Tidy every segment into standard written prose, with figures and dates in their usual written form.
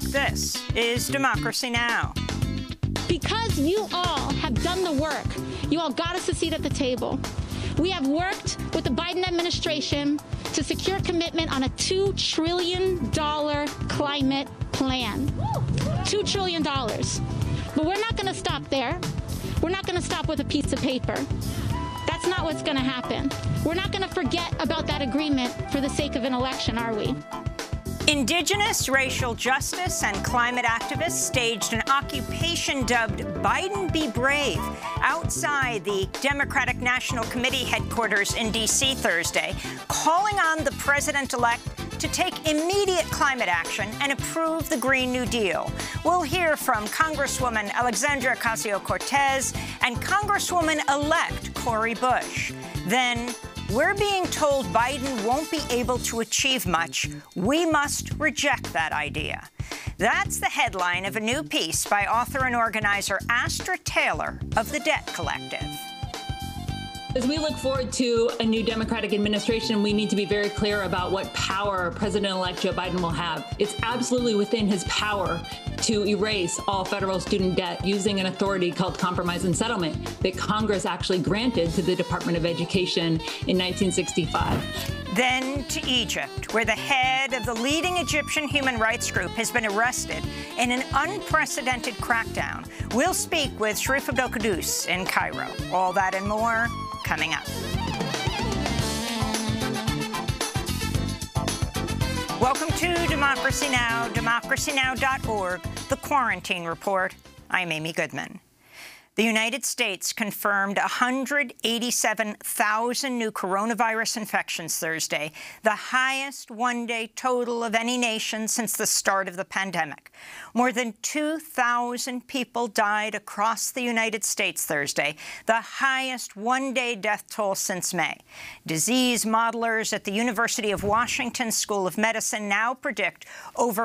This is Democracy Now! Because you all have done the work, you all got us a seat at the table. We have worked with the Biden administration to secure commitment on a $2 trillion climate plan. $2 trillion. But we're not going to stop there. We're not going to stop with a piece of paper. That's not what's going to happen. We're not going to forget about that agreement for the sake of an election, are we? Indigenous, racial justice, and climate activists staged an occupation dubbed Biden Be Brave outside the Democratic National Committee headquarters in D.C. Thursday, calling on the president-elect to take immediate climate action and approve the Green New Deal. We'll hear from Congresswoman Alexandria Ocasio-Cortez and Congresswoman-elect Cori Bush. Then, we're being told Biden won't be able to achieve much. We must reject that idea. That's the headline of a new piece by author and organizer Astra Taylor of the Debt Collective. As we look forward to a new Democratic administration, we need to be very clear about what power President-elect Joe Biden will have. It's absolutely within his power to erase all federal student debt using an authority called compromise and settlement that Congress actually granted to the Department of Education in 1965. Then to Egypt, where the head of the leading Egyptian human rights group has been arrested in an unprecedented crackdown. We'll speak with Sharif Abdel-Quddus in Cairo. All that and more coming up. Welcome to Democracy Now!, democracynow.org, The Quarantine Report. I'm Amy Goodman. The United States confirmed 187,000 new coronavirus infections Thursday, the highest one-day total of any nation since the start of the pandemic. More than 2,000 people died across the United States Thursday, the highest one-day death toll since May. Disease modelers at the University of Washington School of Medicine now predict over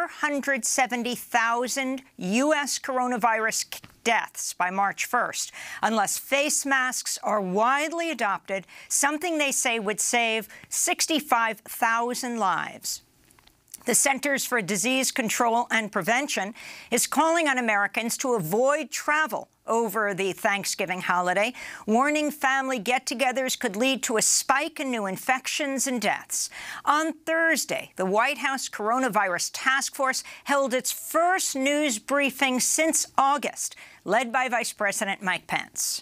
470,000 U.S. coronavirus deaths by March 1st, unless face masks are widely adopted, something they say would save 65,000 lives. The Centers for Disease Control and Prevention is calling on Americans to avoid travel over the Thanksgiving holiday, warning family get-togethers could lead to a spike in new infections and deaths. On Thursday, the White House Coronavirus Task Force held its first news briefing since August, led by Vice President Mike Pence.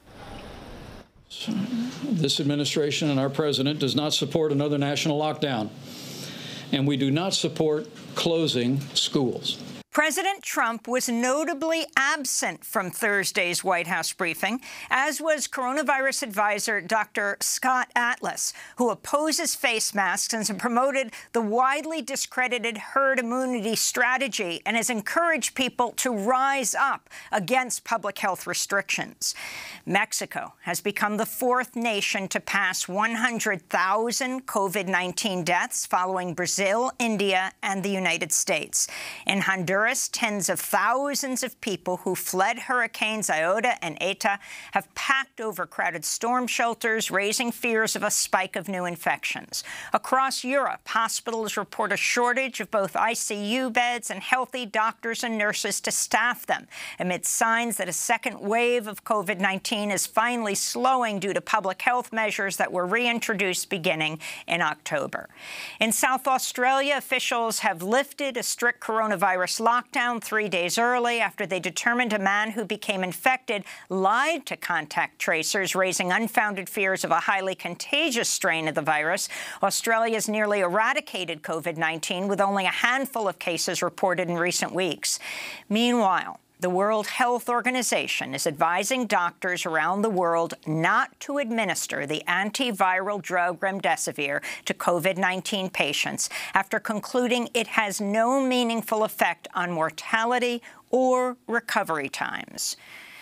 This administration and our president does not support another national lockdown, and we do not support closing schools. President Trump was notably absent from Thursday's White House briefing, as was coronavirus advisor Dr. Scott Atlas, who opposes face masks and has promoted the widely discredited herd immunity strategy and has encouraged people to rise up against public health restrictions. Mexico has become the fourth nation to pass 100,000 COVID-19 deaths, following Brazil, India, and the United States. In Honduras, tens of thousands of people who fled Hurricanes Iota and Eta have packed overcrowded storm shelters, raising fears of a spike of new infections. Across Europe, hospitals report a shortage of both ICU beds and healthy doctors and nurses to staff them, amid signs that a second wave of COVID-19 is finally slowing due to public health measures that were reintroduced beginning in October. In South Australia, officials have lifted a strict coronavirus lockdown 3 days early after they determined a man who became infected lied to contact tracers, raising unfounded fears of a highly contagious strain of the virus. Australia's nearly eradicated COVID-19, with only a handful of cases reported in recent weeks. Meanwhile, the World Health Organization is advising doctors around the world not to administer the antiviral drug remdesivir to COVID-19 patients after concluding it has no meaningful effect on mortality or recovery times.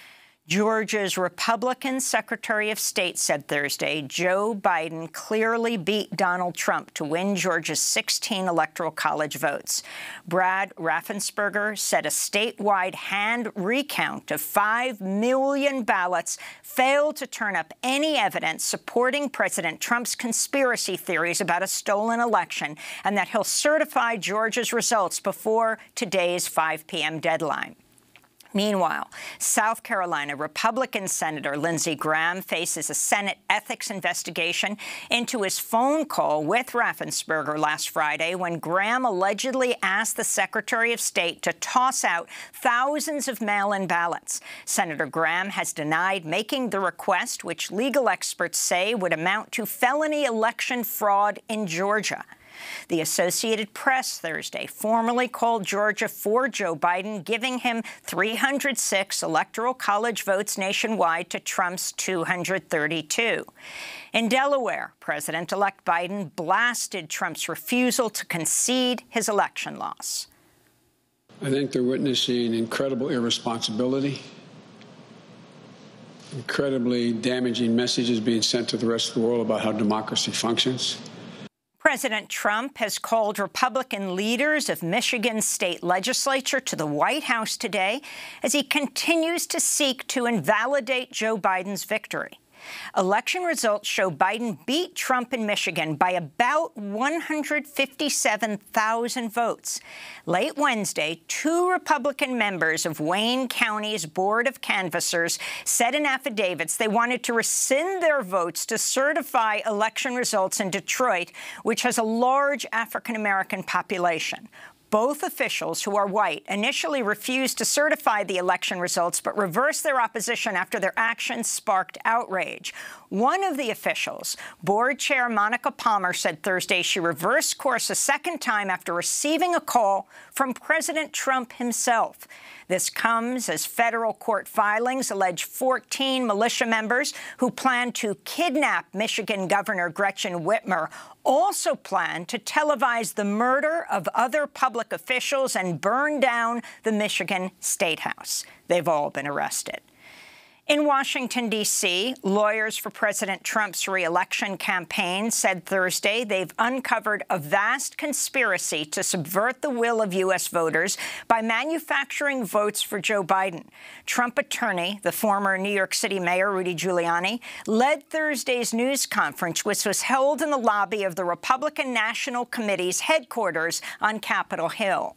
Georgia's Republican Secretary of State said Thursday Joe Biden clearly beat Donald Trump to win Georgia's 16 Electoral College votes. Brad Raffensperger said a statewide hand recount of 5 million ballots failed to turn up any evidence supporting President Trump's conspiracy theories about a stolen election, and that he'll certify Georgia's results before today's 5 p.m. deadline. Meanwhile, South Carolina Republican Senator Lindsey Graham faces a Senate ethics investigation into his phone call with Raffensperger last Friday when Graham allegedly asked the Secretary of State to toss out thousands of mail-in ballots. Senator Graham has denied making the request, which legal experts say would amount to felony election fraud in Georgia. The Associated Press Thursday formally called Georgia for Joe Biden, giving him 306 Electoral College votes nationwide to Trump's 232. In Delaware, President-elect Biden blasted Trump's refusal to concede his election loss. I think they're witnessing incredible irresponsibility, incredibly damaging messages being sent to the rest of the world about how democracy functions. President Trump has called Republican leaders of Michigan's state legislature to the White House today as he continues to seek to invalidate Joe Biden's victory. Election results show Biden beat Trump in Michigan by about 157,000 votes. Late Wednesday, 2 Republican members of Wayne County's Board of Canvassers said in affidavits they wanted to rescind their votes to certify election results in Detroit, which has a large African-American population. Both officials, who are white, initially refused to certify the election results but reversed their opposition after their actions sparked outrage. One of the officials, Board Chair Monica Palmer, said Thursday she reversed course a second time after receiving a call from President Trump himself. This comes as federal court filings allege 14 militia members who plan to kidnap Michigan Governor Gretchen Whitmer also plan to televise the murder of other public officials and burn down the Michigan State House. They've all been arrested. In Washington, D.C., lawyers for President Trump's re-election campaign said Thursday they've uncovered a vast conspiracy to subvert the will of U.S. voters by manufacturing votes for Joe Biden. Trump attorney, the former New York City Mayor Rudy Giuliani, led Thursday's news conference, which was held in the lobby of the Republican National Committee's headquarters on Capitol Hill.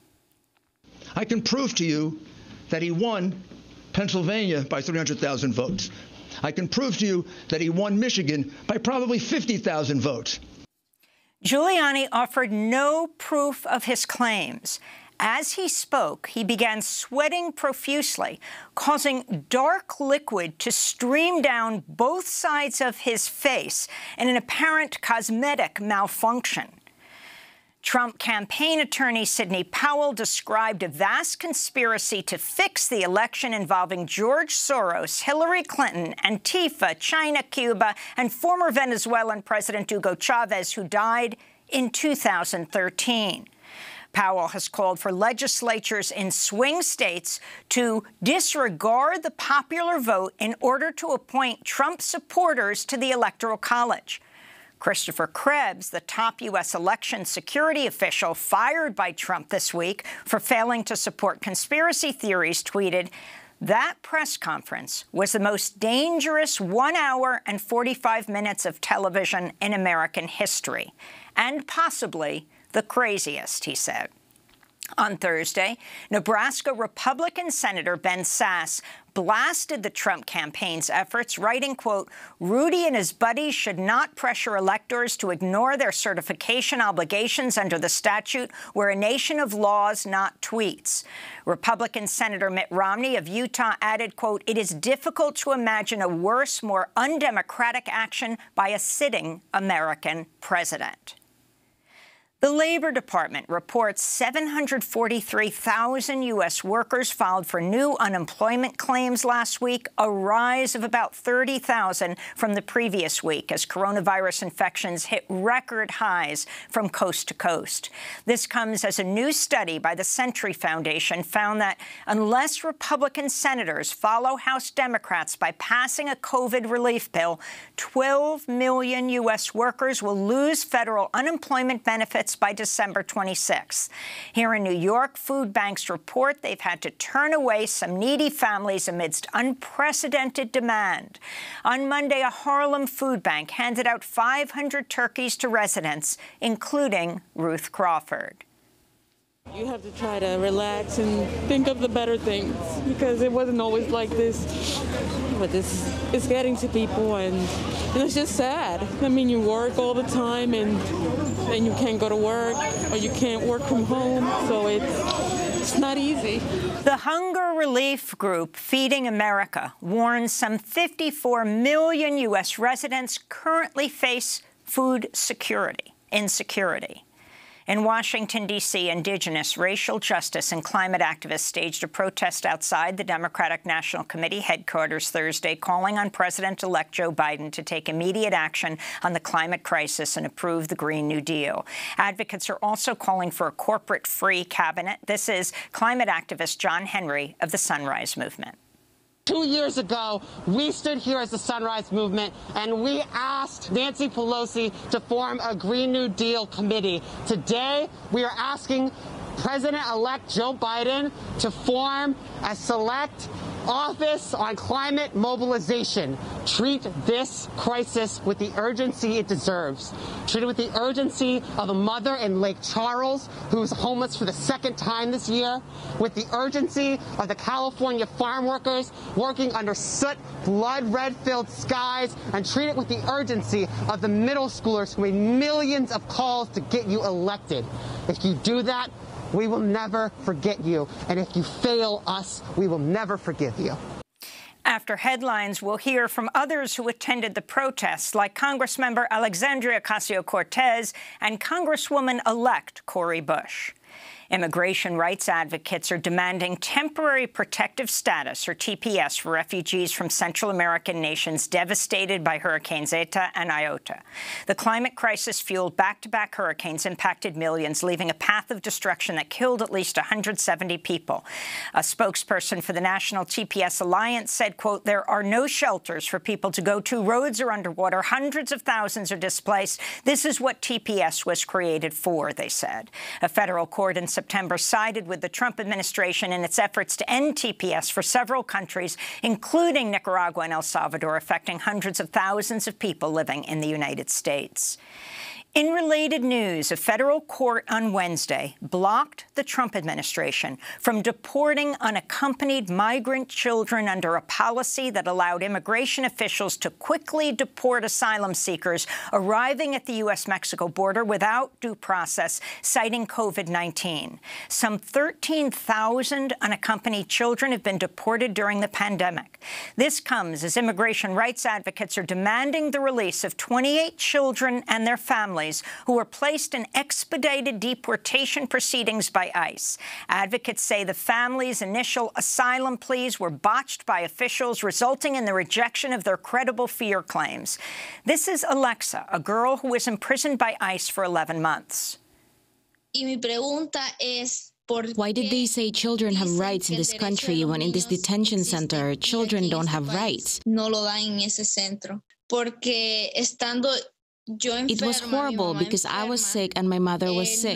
I can prove to you that he won Pennsylvania by 300,000 votes. I can prove to you that he won Michigan by probably 50,000 votes. Giuliani offered no proof of his claims. As he spoke, he began sweating profusely, causing dark liquid to stream down both sides of his face in an apparent cosmetic malfunction. Trump campaign attorney Sidney Powell described a vast conspiracy to fix the election involving George Soros, Hillary Clinton, Antifa, China, Cuba, and former Venezuelan President Hugo Chavez, who died in 2013. Powell has called for legislatures in swing states to disregard the popular vote in order to appoint Trump supporters to the Electoral College. Christopher Krebs, the top U.S. election security official fired by Trump this week for failing to support conspiracy theories, tweeted, "That press conference was the most dangerous 1 hour and 45 minutes of television in American history, and possibly the craziest," he said. On Thursday, Nebraska Republican Senator Ben Sasse blasted the Trump campaign's efforts, writing, quote, "Rudy and his buddies should not pressure electors to ignore their certification obligations under the statute. We're a nation of laws, not tweets." Republican Senator Mitt Romney of Utah added, quote, "It is difficult to imagine a worse, more undemocratic action by a sitting American president." The Labor Department reports 743,000 U.S. workers filed for new unemployment claims last week, a rise of about 30,000 from the previous week as coronavirus infections hit record highs from coast to coast. This comes as a new study by the Century Foundation found that unless Republican senators follow House Democrats by passing a COVID relief bill, 12 million U.S. workers will lose federal unemployment benefits by December 26th. Here in New York, food banks report they've had to turn away some needy families amidst unprecedented demand. On Monday, a Harlem food bank handed out 500 turkeys to residents, including Ruth Crawford. You have to try to relax and think of the better things because it wasn't always like this. But this is getting to people and it's just sad. I mean, you work all the time and then you can't go to work or you can't work from home, so it's not easy. The hunger relief group Feeding America warns some 54 million U.S. residents currently face food insecurity. In Washington, D.C., indigenous, racial justice, and climate activists staged a protest outside the Democratic National Committee headquarters Thursday, calling on President-elect Joe Biden to take immediate action on the climate crisis and approve the Green New Deal. Advocates are also calling for a corporate-free cabinet. This is climate activist John Henry of the Sunrise Movement. 2 years ago, we stood here as the Sunrise Movement, and we asked Nancy Pelosi to form a Green New Deal committee. Today, we are asking President-elect Joe Biden to form a select office on climate mobilization. Treat this crisis with the urgency it deserves. Treat it with the urgency of a mother in Lake Charles who's homeless for the second time this year, with the urgency of the California farm workers working under soot, blood red-filled skies, and treat it with the urgency of the middle schoolers who made millions of calls to get you elected. If you do that, we will never forget you. And if you fail us, we will never forgive you. After headlines, we'll hear from others who attended the protests, like Congressmember Alexandria Ocasio-Cortez and Congresswoman-elect Cori Bush. Immigration rights advocates are demanding temporary protective status, or TPS, for refugees from Central American nations devastated by Hurricanes Eta and Iota. The climate crisis fueled back-to-back hurricanes impacted millions, leaving a path of destruction that killed at least 170 people. A spokesperson for the National TPS Alliance said, quote, "There are no shelters for people to go to. Roads are underwater. Hundreds of thousands are displaced. This is what TPS was created for," they said. A federal court in September sided with the Trump administration in its efforts to end TPS for several countries, including Nicaragua and El Salvador, affecting hundreds of thousands of people living in the United States. In related news, a federal court on Wednesday blocked the Trump administration from deporting unaccompanied migrant children under a policy that allowed immigration officials to quickly deport asylum seekers arriving at the U.S.-Mexico border without due process, citing COVID-19. Some 13,000 unaccompanied children have been deported during the pandemic. This comes as immigration rights advocates are demanding the release of 28 children and their families who were placed in expedited deportation proceedings by ICE. Advocates say the families' initial asylum pleas were botched by officials, resulting in the rejection of their credible fear claims. This is Alexa, a girl who was imprisoned by ICE for 11 months. Why did they say children have rights in this country when in this detention center, children don't have rights? It was horrible because I was sick and my mother was sick.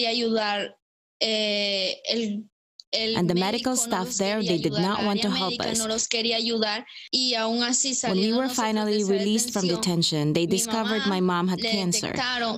And the medical staff there, they did not want to help us. When we were finally released from detention, they discovered my mom had cancer.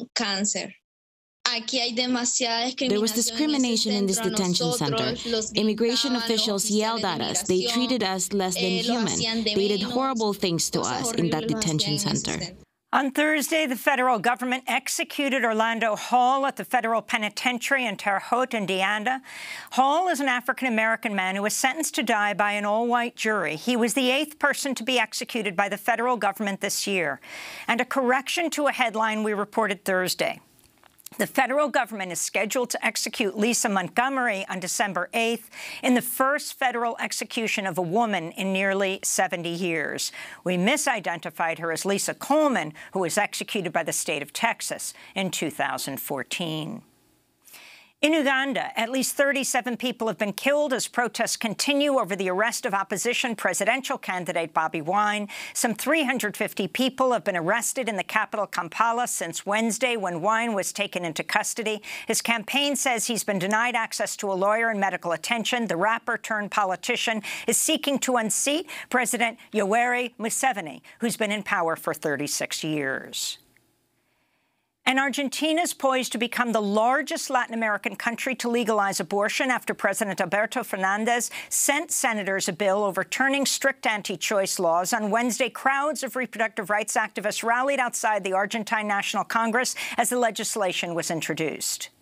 There was discrimination in this detention center. Immigration officials yelled at us. They treated us less than human. They did horrible things to us in that detention center. On Thursday, the federal government executed Orlando Hall at the federal penitentiary in Terre Haute, Indiana. Hall is an African-American man who was sentenced to die by an all-white jury. He was the 8th person to be executed by the federal government this year. And a correction to a headline we reported Thursday. The federal government is scheduled to execute Lisa Montgomery on December 8th in the first federal execution of a woman in nearly 70 years. We misidentified her as Lisa Coleman, who was executed by the state of Texas in 2014. In Uganda, at least 37 people have been killed as protests continue over the arrest of opposition presidential candidate Bobi Wine. Some 350 people have been arrested in the capital Kampala since Wednesday when Wine was taken into custody. His campaign says he's been denied access to a lawyer and medical attention. The rapper-turned-politician is seeking to unseat President Yoweri Museveni, who's been in power for 36 years. And Argentina is poised to become the largest Latin American country to legalize abortion after President Alberto Fernandez sent senators a bill overturning strict anti-choice laws. On Wednesday, crowds of reproductive rights activists rallied outside the Argentine National Congress as the legislation was introduced.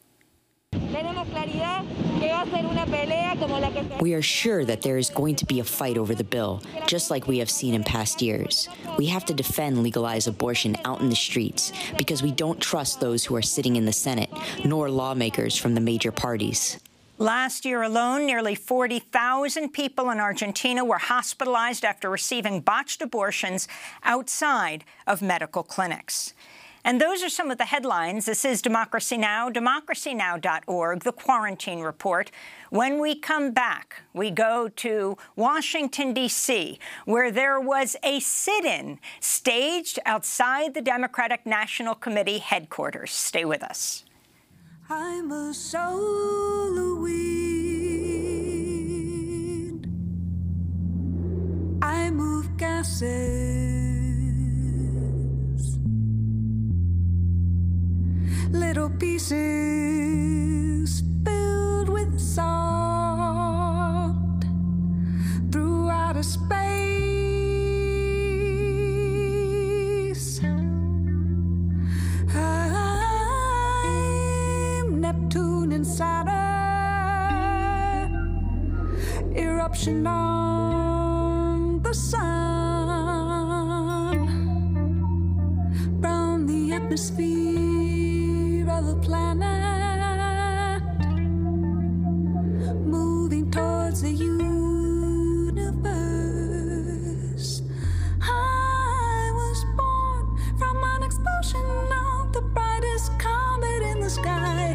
We are sure that there is going to be a fight over the bill, just like we have seen in past years. We have to defend legalized abortion out in the streets because we don't trust those who are sitting in the Senate, nor lawmakers from the major parties. Last year alone, nearly 40,000 people in Argentina were hospitalized after receiving botched abortions outside of medical clinics. And those are some of the headlines. This is Democracy Now!, democracynow.org, The Quarantine Report. When we come back, we go to Washington, D.C., where there was a sit-in staged outside the Democratic National Committee headquarters. Stay with us. I'm a solar wind. I move gases. Little pieces filled with salt through outer space. I'm Neptune and Saturn, eruption on the sun, round the atmosphere of the planet, moving towards the universe. I was born from an explosion of the brightest comet in the sky.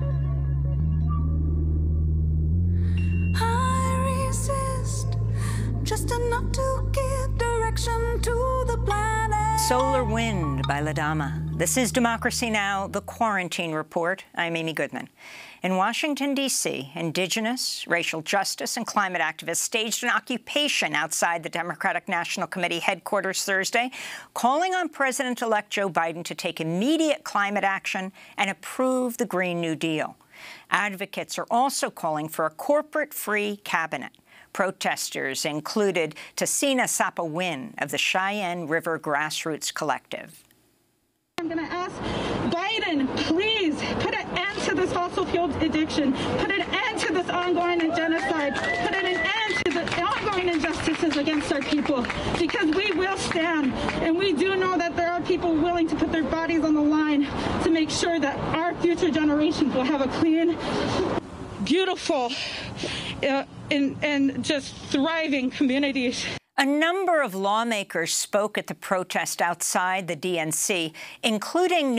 I resist just enough to give direction to the planet. Solar Wind by La Dama. This is Democracy Now!, The Quarantine Report. I'm Amy Goodman. In Washington, D.C., indigenous, racial justice, and climate activists staged an occupation outside the Democratic National Committee headquarters Thursday, calling on President-elect Joe Biden to take immediate climate action and approve the Green New Deal. Advocates are also calling for a corporate-free cabinet. Protesters included Tasina Sapawin of the Cheyenne River Grassroots Collective. I'm going to ask Biden, please put an end to this fossil fuel addiction, put an end to this ongoing genocide, put an end to the ongoing injustices against our people, because we will stand, and we do know that there are people willing to put their bodies on the line to make sure that our future generations will have a clean, beautiful, and just thriving communities. A number of lawmakers spoke at the protest outside the DNC, including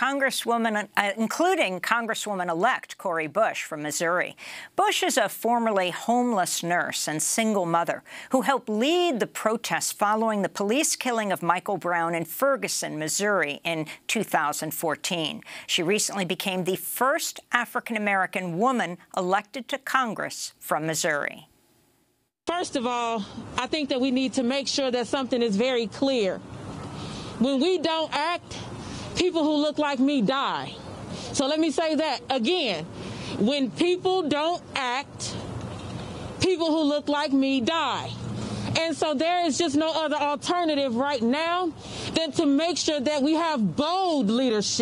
Congresswoman-elect Cori Bush from Missouri. Bush is a formerly homeless nurse and single mother who helped lead the protests following the police killing of Michael Brown in Ferguson, Missouri in 2014. She recently became the first African-American woman elected to Congress from Missouri. First of all, I think that we need to make sure that something is very clear. When we don't act, people who look like me die. So let me say that again. When people don't act, people who look like me die. And so there is just no other alternative right now than to make sure that we have bold leadership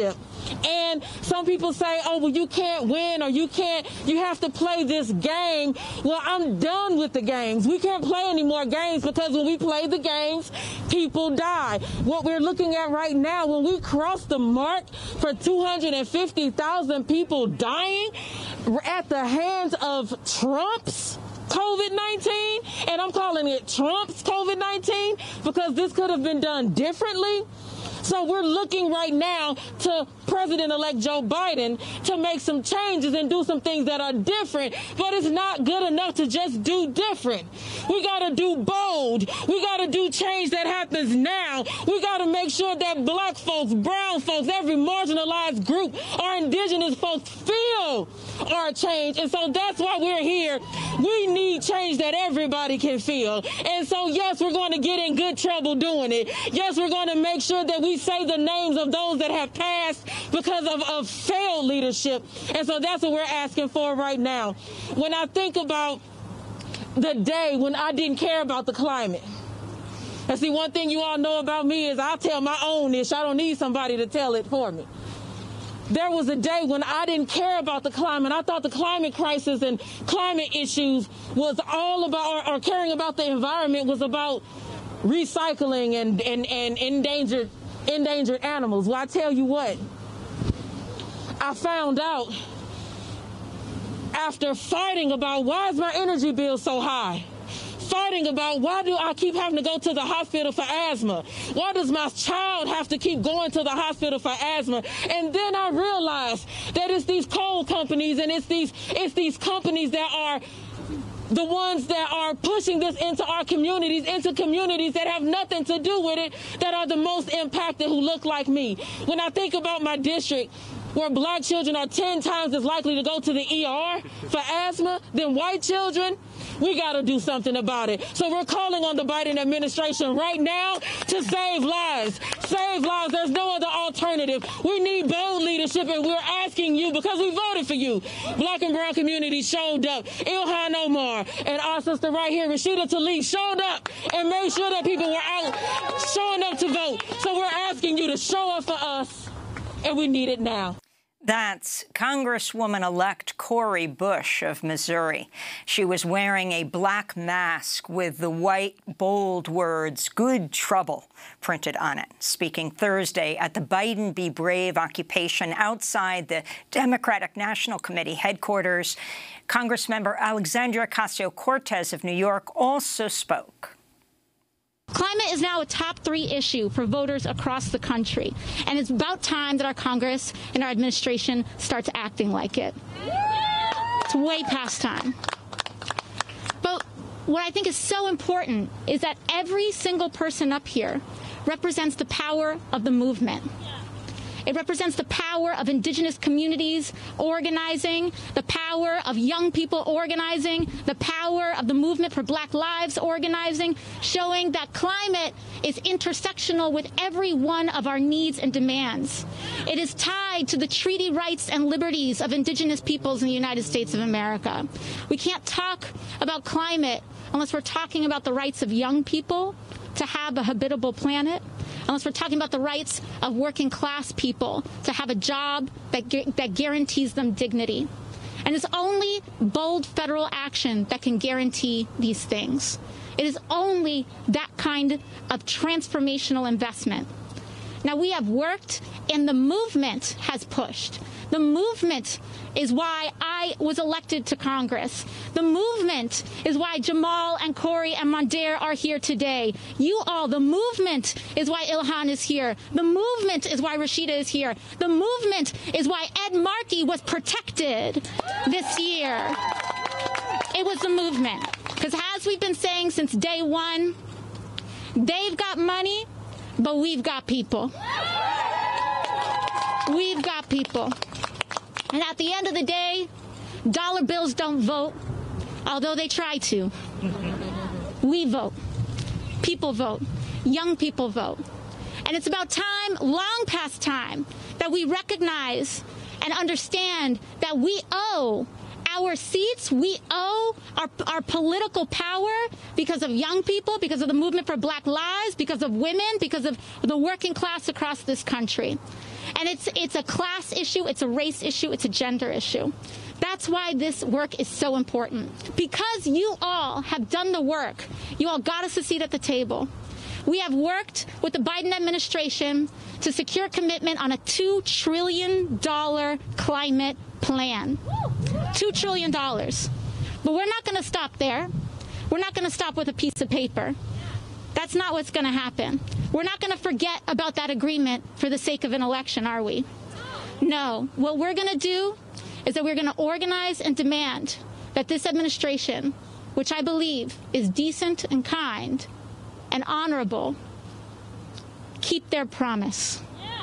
And some people say, oh, well, you can't win, or you have to play this game. Well, I'm done with the games. We can't play any more games, because when we play the games, people die. What we're looking at right now, when we cross the mark for 250,000 people dying at the hands of Trump's COVID-19, and I'm calling it Trump's COVID-19 because this could have been done differently. So we're looking right now to President-elect Joe Biden to make some changes and do some things that are different, but it's not good enough to just do different. We got to do bold. We got to do change that happens now. We got to make sure that black folks, brown folks, every marginalized group, our indigenous folks feel our change. And so that's why we're here. We need change that everybody can feel. And so, yes, we're going to get in good trouble doing it. Yes, we're going to make sure that we say the names of those that have passed because of failed leadership. And so that's what we're asking for right now. When I think about the day when I didn't care about the climate, and see, one thing you all know about me is I tell my own ish. I don't need somebody to tell it for me. There was a day when I didn't care about the climate. I thought the climate crisis and climate issues was all about, or caring about the environment was about recycling and endangered animals. Well, I tell you what, I found out after fighting about why is my energy bill so high, fighting about why do I keep having to go to the hospital for asthma, why does my child have to keep going to the hospital for asthma, and then I realized that it's these coal companies and it's these companies that are the ones that are pushing this into our communities, into communities that have nothing to do with it, that are the most impacted, who look like me. When I think about my district, where black children are 10 times as likely to go to the ER for asthma than white children, we got to do something about it. So we're calling on the Biden administration right now to save lives. Save lives. There's no other alternative. We need bold leadership, and we're asking you, because we voted for you. Black and brown communities showed up. Ilhan Omar and our sister right here, Rashida Tlaib, showed up and made sure that people were out showing up to vote. So we're asking you to show up for us, and we need it now. That's Congresswoman-elect Cori Bush of Missouri. She was wearing a black mask with the white, bold words, "Good Trouble," printed on it, speaking Thursday at the Biden Be Brave occupation outside the Democratic National Committee headquarters. Congressmember Alexandria Ocasio-Cortez of New York also spoke. Climate is now a top 3 issue for voters across the country, and it's about time that our Congress and our administration starts acting like it. It's way past time. But what I think is so important is that every single person up here represents the power of the movement. It represents the power of indigenous communities organizing, the power of young people organizing, the power of the movement for Black Lives organizing, showing that climate is intersectional with every one of our needs and demands. It is tied to the treaty rights and liberties of indigenous peoples in the United States of America. We can't talk about climate unless we're talking about the rights of young people to have a habitable planet, unless we're talking about the rights of working class people to have a job that guarantees them dignity. And it's only bold federal action that can guarantee these things. It is only that kind of transformational investment. Now, we have worked, and the movement has pushed. The movement is why I was elected to Congress. The movement is why Jamal and Cori and Mondaire are here today. You all, the movement is why Ilhan is here. The movement is why Rashida is here. The movement is why Ed Markey was protected this year. It was the movement. Because as we've been saying since day one, they've got money, but we've got people. We've got people. And at the end of the day, dollar bills don't vote, although they try to. We vote. People vote. Young people vote. And it's about time, long past time, that we recognize and understand that we owe our seats. We owe our political power because of young people, because of the movement for Black lives, because of women, because of the working class across this country. And it's a class issue, it's a race issue, it's a gender issue. That's why this work is so important. Because you all have done the work, you all got us a seat at the table. We have worked with the Biden administration to secure commitment on a $2 trillion climate plan. $2 trillion. But we're not going to stop there. We're not going to stop with a piece of paper. That's not what's going to happen. We're not going to forget about that agreement for the sake of an election, are we? No. What we're going to do is that we're going to organize and demand that this administration, which I believe is decent and kind and honorable, keep their promise.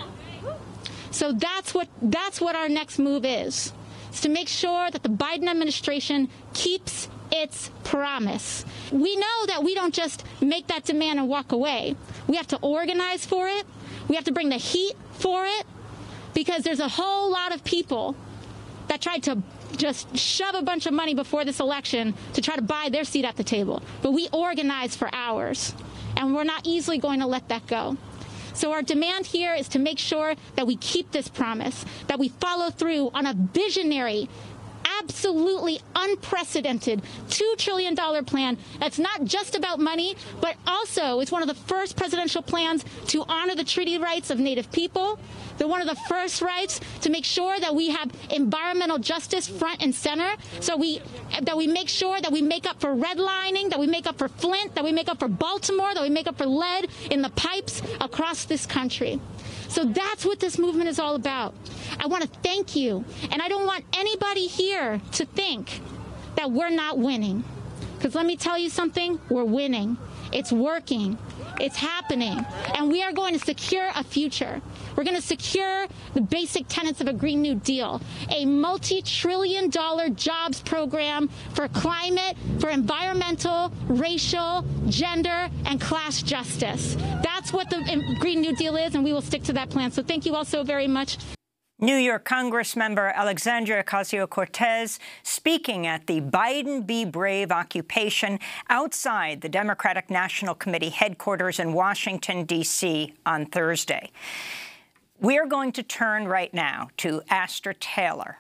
So that's what our next move is to make sure that the Biden administration keeps its promise. We know that we don't just make that demand and walk away. We have to organize for it. We have to bring the heat for it, because there's a whole lot of people that tried to just shove a bunch of money before this election to try to buy their seat at the table. But we organized for ours, and we're not easily going to let that go. So our demand here is to make sure that we keep this promise, that we follow through on a visionary, absolutely unprecedented $2 trillion plan that's not just about money, but also it's one of the first presidential plans to honor the treaty rights of Native people. They're one of the first rights to make sure that we have environmental justice front and center, so that we make sure that we make up for redlining, that we make up for Flint, that we make up for Baltimore, that we make up for lead in the pipes across this country. So that's what this movement is all about. I want to thank you, and I don't want anybody here to think that we're not winning. Because let me tell you something, we're winning. It's working. It's happening. And we are going to secure a future. We're going to secure the basic tenets of a Green New Deal, a multi-trillion-dollar jobs program for climate, for environmental, racial, gender, and class justice. That's what the Green New Deal is, and we will stick to that plan. So thank you all so very much. New York Congressmember Alexandria Ocasio-Cortez speaking at the Biden Be Brave occupation outside the Democratic National Committee headquarters in Washington, D.C. on Thursday. We are going to turn right now to Astra Taylor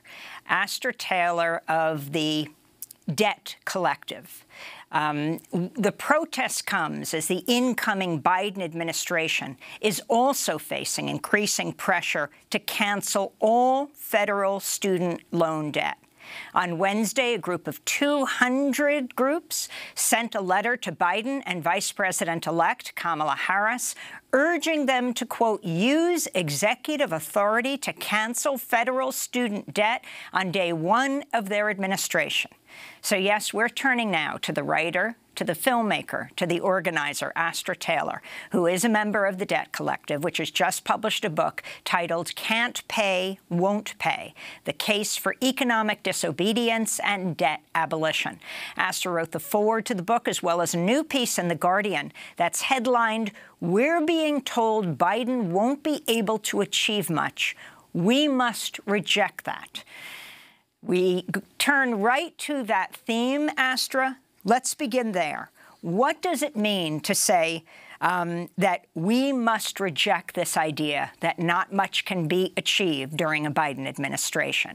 of the Debt Collective. The protest comes as the incoming Biden administration is also facing increasing pressure to cancel all federal student loan debt. On Wednesday, a group of 200 groups sent a letter to Biden and Vice President-elect Kamala Harris, urging them to, quote, use executive authority to cancel federal student debt on day one of their administration. So, yes, we're turning now to the writer, to the filmmaker, to the organizer, Astra Taylor, who is a member of the Debt Collective, which has just published a book titled Can't Pay, Won't Pay, The Case for Economic Disobedience and Debt Abolition. Astra wrote the foreword to the book, as well as a new piece in The Guardian that's headlined, We're being told Biden won't be able to achieve much. We must reject that. We turn right to that theme, Astra. Let's begin there. What does it mean to say that we must reject this idea that not much can be achieved during a Biden administration?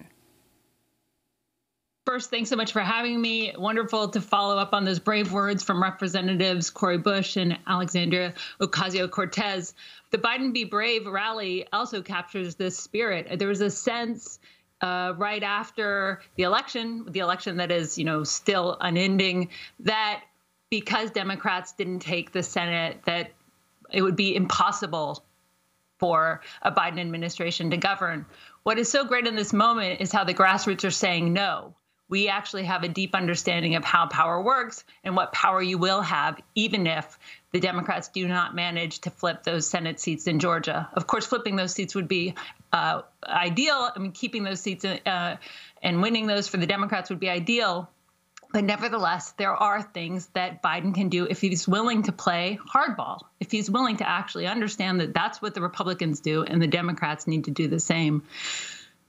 First, thanks so much for having me. Wonderful to follow up on those brave words from Representatives Cori Bush and Alexandria Ocasio-Cortez. The Biden Be Brave rally also captures this spirit. There was a sense right after the election that is, still unending, that because Democrats didn't take the Senate, that it would be impossible for a Biden administration to govern. What is so great in this moment is how the grassroots are saying no. We actually have a deep understanding of how power works and what power you will have, even if the Democrats do not manage to flip those Senate seats in Georgia. Of course, flipping those seats would be ideal. I mean, keeping those seats and winning those for the Democrats would be ideal. But nevertheless, there are things that Biden can do if he's willing to play hardball, if he's willing to actually understand that that's what the Republicans do and the Democrats need to do the same.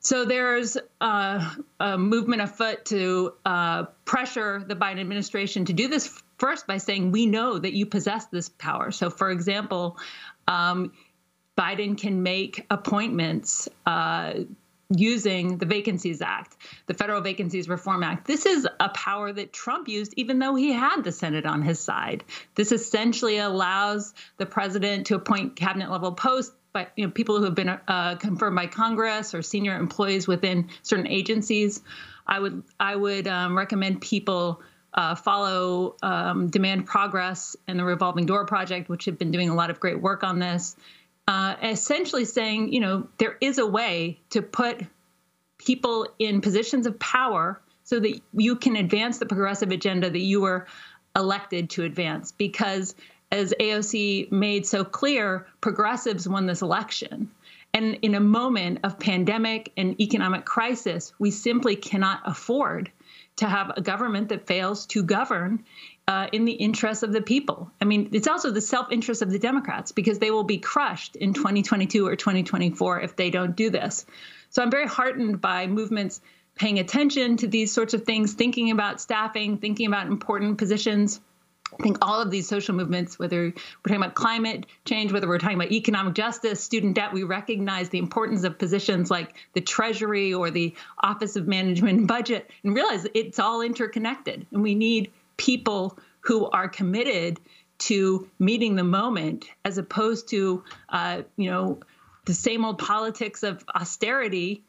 So there's a movement afoot to pressure the Biden administration to do this first by saying, we know that you possess this power. So, for example, Biden can make appointments using the Vacancies Act, the Federal Vacancies Reform Act. This is a power that Trump used even though he had the Senate on his side. This essentially allows the president to appoint cabinet-level posts by people who have been confirmed by Congress or senior employees within certain agencies. I would recommend people follow Demand Progress and the Revolving Door Project, which have been doing a lot of great work on this. Essentially saying, there is a way to put people in positions of power so that you can advance the progressive agenda that you were elected to advance. Because as AOC made so clear, progressives won this election. And in a moment of pandemic and economic crisis, we simply cannot afford to have a government that fails to govern in the interests of the people. I mean, it's also the self-interest of the Democrats because they will be crushed in 2022 or 2024 if they don't do this. So I'm very heartened by movements paying attention to these sorts of things, thinking about staffing, thinking about important positions. I think all of these social movements, whether we're talking about climate change, whether we're talking about economic justice, student debt, we recognize the importance of positions like the Treasury or the Office of Management and Budget and realize it's all interconnected. And we need people who are committed to meeting the moment as opposed to, the same old politics of austerity.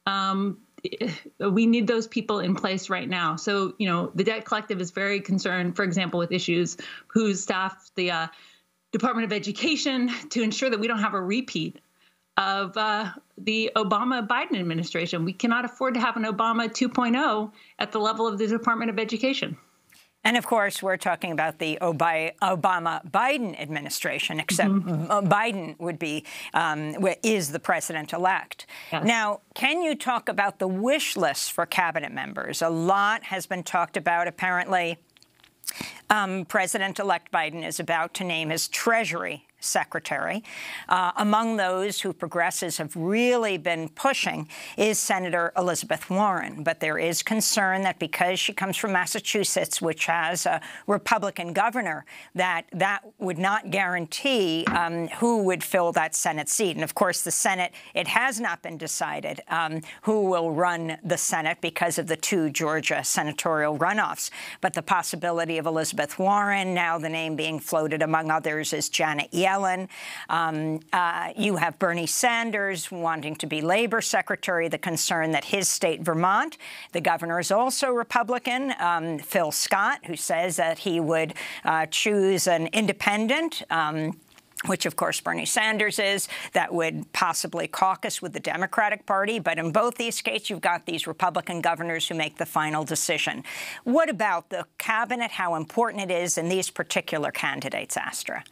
We need those people in place right now. So, the Debt Collective is very concerned, for example, with issues who staff the Department of Education to ensure that we don't have a repeat of the Obama-Biden administration. We cannot afford to have an Obama 2.0 at the level of the Department of Education. And, of course, we're talking about the Obama-Biden administration, except Biden would be is the president-elect. Yes. Now, can you talk about the wish list for cabinet members? A lot has been talked about. Apparently, President-elect Biden is about to name his Treasury Secretary. Among those who progressives have really been pushing is Senator Elizabeth Warren. But there is concern that because she comes from Massachusetts, which has a Republican governor, that would not guarantee who would fill that Senate seat. And, of course, the Senate, it has not been decided who will run the Senate because of the two Georgia senatorial runoffs. But the possibility of Elizabeth Warren, now the name being floated among others is Janet Yellen. You have Bernie Sanders wanting to be Labor Secretary, the concern that his state, Vermont, the governor is also Republican, Phil Scott, who says that he would choose an independent, which, of course, Bernie Sanders is, that would possibly caucus with the Democratic Party. But in both these cases, you've got these Republican governors who make the final decision. What about the cabinet, how important it is in these particular candidates, Astra?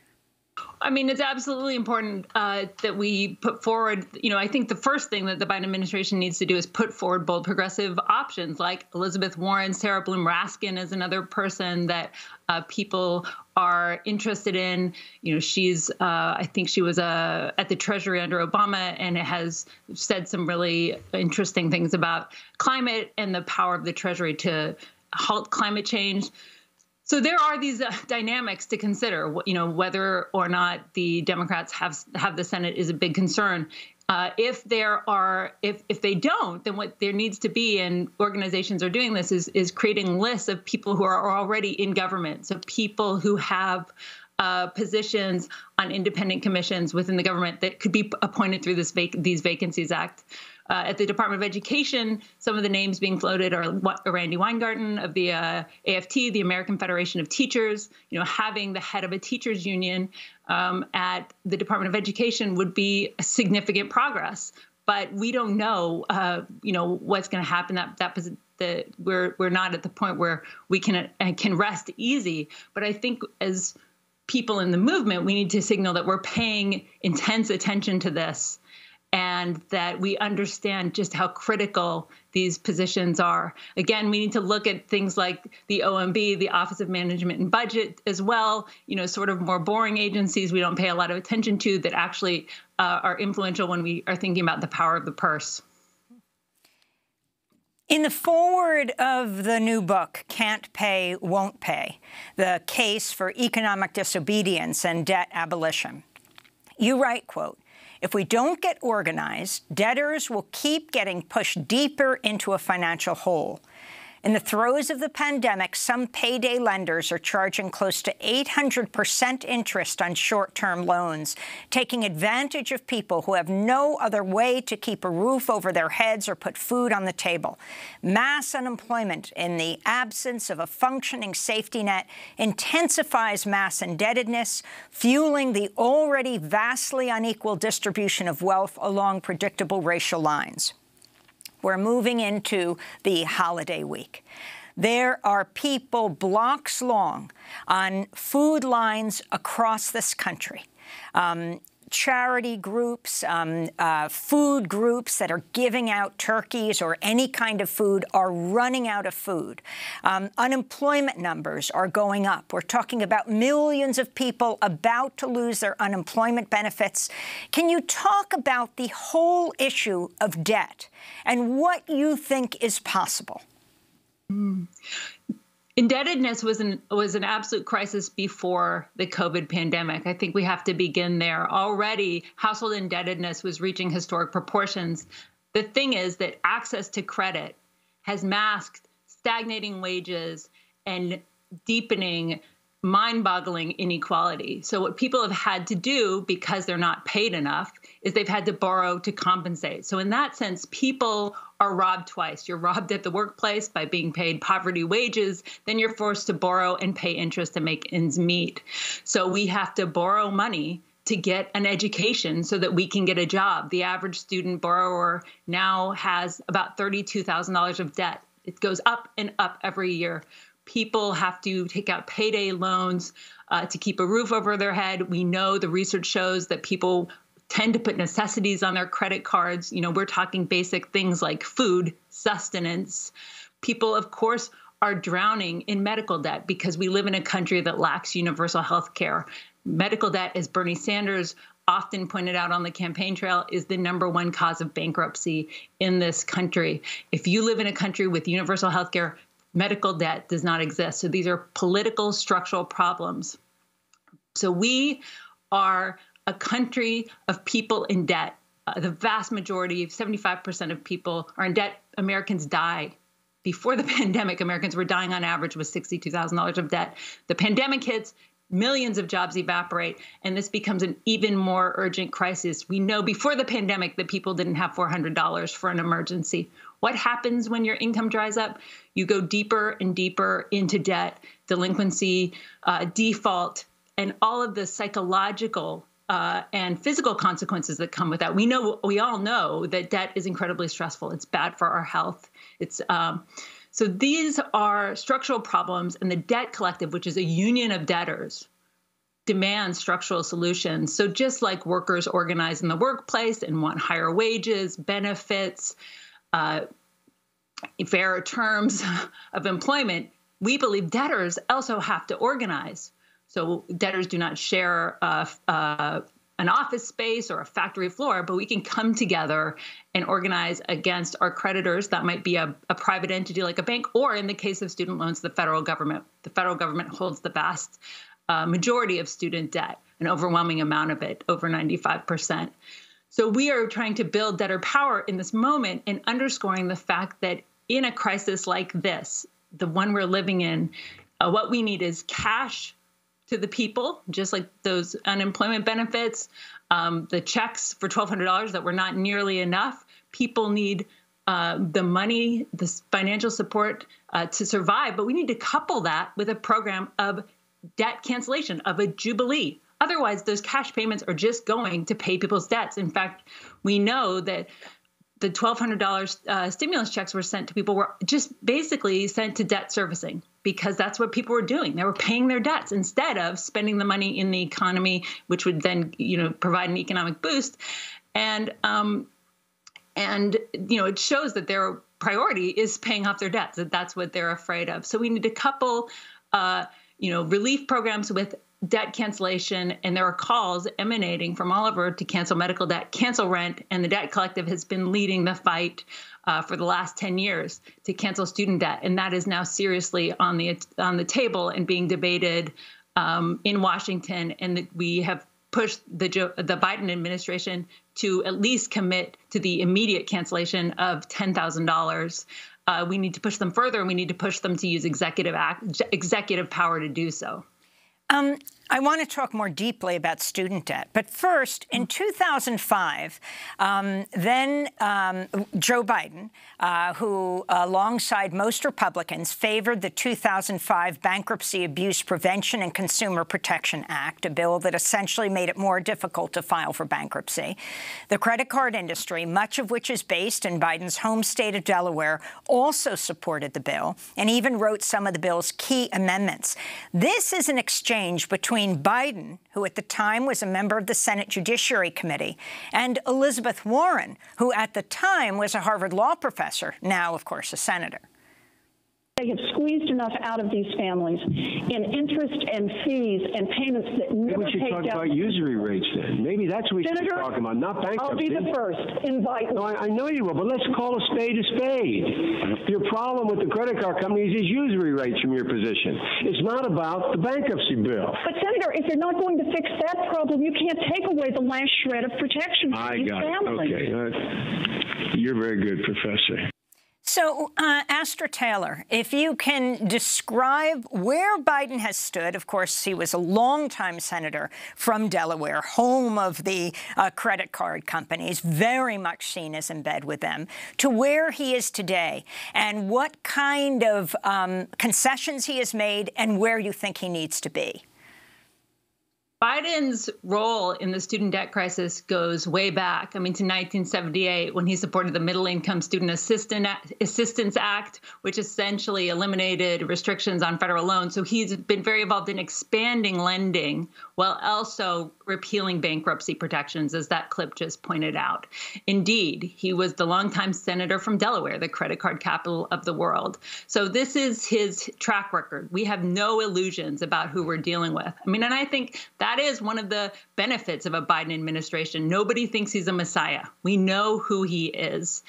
I mean, it's absolutely important that we put forward, I think the first thing that the Biden administration needs to do is put forward bold progressive options like Elizabeth Warren. Sarah Bloom Raskin is another person that people are interested in. She's, I think she was at the Treasury under Obama and has said some really interesting things about climate and the power of the Treasury to halt climate change. So there are these dynamics to consider. Whether or not the Democrats have the Senate is a big concern. If they don't, then what there needs to be, and organizations are doing this, is creating lists of people who are already in government. So people who have positions on independent commissions within the government that could be appointed through these Vacancies Act. At the Department of Education, some of the names being floated are Randy Weingarten of the AFT, the American Federation of Teachers. Having the head of a teachers union at the Department of Education would be a significant progress. But we don't know, what's going to happen. We're not at the point where we can rest easy. But I think as people in the movement, we need to signal that we're paying intense attention to this, and that we understand just how critical these positions are. Again, we need to look at things like the OMB, the Office of Management and Budget as well, sort of more boring agencies we don't pay a lot of attention to that actually are influential when we are thinking about the power of the purse. In the foreword of the new book, Can't Pay, Won't Pay, The Case for Economic Disobedience and Debt Abolition, you write, quote, "If we don't get organized, debtors will keep getting pushed deeper into a financial hole. In the throes of the pandemic, some payday lenders are charging close to 800% interest on short-term loans, taking advantage of people who have no other way to keep a roof over their heads or put food on the table. Mass unemployment in the absence of a functioning safety net intensifies mass indebtedness, fueling the already vastly unequal distribution of wealth along predictable racial lines." We're moving into the holiday week. There are people blocks long on food lines across this country. Charity groups, food groups that are giving out turkeys or any kind of food are running out of food. Unemployment numbers are going up. We're talking about millions of people about to lose their unemployment benefits. Can you talk about the whole issue of debt and what you think is possible? Indebtedness was an absolute crisis before the COVID pandemic. I think we have to begin there. Already, household indebtedness was reaching historic proportions. The thing is that access to credit has masked stagnating wages and deepening, mind-boggling inequality. So what people have had to do, because they're not paid enough, is they've had to borrow to compensate. So in that sense, people are robbed twice. You're robbed at the workplace by being paid poverty wages, then you're forced to borrow and pay interest to make ends meet. So we have to borrow money to get an education so that we can get a job. The average student borrower now has about $32,000 of debt. It goes up and up every year. People have to take out payday loans to keep a roof over their head. We know the research shows that people tend to put necessities on their credit cards. You know, we're talking basic things like food, sustenance. People, of course, are drowning in medical debt because we live in a country that lacks universal health care. Medical debt, as Bernie Sanders often pointed out on the campaign trail, is the #1 cause of bankruptcy in this country. If you live in a country with universal health care, medical debt does not exist. So these are political structural problems. So we are a country of people in debt. The vast majority, 75% of people are in debt. Americans died. Before the pandemic, Americans were dying on average with $62,000 of debt. The pandemic hits, millions of jobs evaporate, and this becomes an even more urgent crisis. We know before the pandemic that people didn't have $400 for an emergency. What happens when your income dries up? You go deeper and deeper into debt, delinquency, default, and all of the psychological and physical consequences that come with that. We all know that debt is incredibly stressful. It's bad for our health. So these are structural problems, and the Debt Collective, which is a union of debtors, demands structural solutions. So just like workers organize in the workplace and want higher wages, benefits, fairer terms of employment, we believe debtors also have to organize. So debtors do not share an office space or a factory floor, but we can come together and organize against our creditors. That might be a private entity like a bank, or in the case of student loans, the federal government. The federal government holds the vast majority of student debt, an overwhelming amount of it, over 95%. So we are trying to build debtor power in this moment and underscoring the fact that in a crisis like this, the one we're living in, what we need is cash to the people, just like those unemployment benefits, the checks for $1,200 that were not nearly enough. People need the money, the financial support to survive, but we need to couple that with a program of debt cancellation, of a jubilee. Otherwise, those cash payments are just going to pay people's debts. In fact, we know that the $1,200 stimulus checks were sent to people were just basically sent to debt servicing, because that's what people were doing. They were paying their debts instead of spending the money in the economy, which would then, provide an economic boost. And it shows that their priority is paying off their debts, that that's what they're afraid of. So we need to couple, relief programs with debt cancellation, and there are calls emanating from all over to cancel medical debt, cancel rent, and the Debt Collective has been leading the fight for the last 10 years to cancel student debt. And that is now seriously on the table and being debated in Washington. And we have pushed the Biden administration to at least commit to the immediate cancellation of $10,000. We need to push them further, and we need to push them to use executive power to do so. I want to talk more deeply about student debt. But first, in 2005, then Joe Biden, who alongside most Republicans favored the 2005 Bankruptcy Abuse Prevention and Consumer Protection Act, a bill that essentially made it more difficult to file for bankruptcy. The credit card industry, much of which is based in Biden's home state of Delaware, also supported the bill and even wrote some of the bill's key amendments. This is an exchange between Biden, who at the time was a member of the Senate Judiciary Committee, and Elizabeth Warren, who at the time was a Harvard law professor, now, of course, a senator. They have squeezed enough out of these families in interest and fees and payments that never we should take talk down. about usury rates then. Maybe that's what we should be talking about, not bankruptcy. I'll be the first. Invite. No, I know you will, but let's call a spade a spade. Your problem with the credit card companies is usury rates from your position. It's not about the bankruptcy bill. But, Senator, if you're not going to fix that problem, you can't take away the last shred of protection for these families. Okay. You're very good, Professor. So, Astra Taylor, if you can describe where Biden has stood. Of course, he was a longtime senator from Delaware, home of the credit card companies, very much seen as in bed with them, to where he is today, and what kind of concessions he has made and where you think he needs to be. Biden's role in the student debt crisis goes way back, to 1978, when he supported the Middle Income Student Assistance Act, which essentially eliminated restrictions on federal loans. So he's been very involved in expanding lending while also repealing bankruptcy protections, as that clip just pointed out. Indeed, he was the longtime senator from Delaware, the credit card capital of the world. So this is his track record. We have no illusions about who we're dealing with. And I think that is one of the benefits of a Biden administration. Nobody thinks he's a messiah. We know who he is.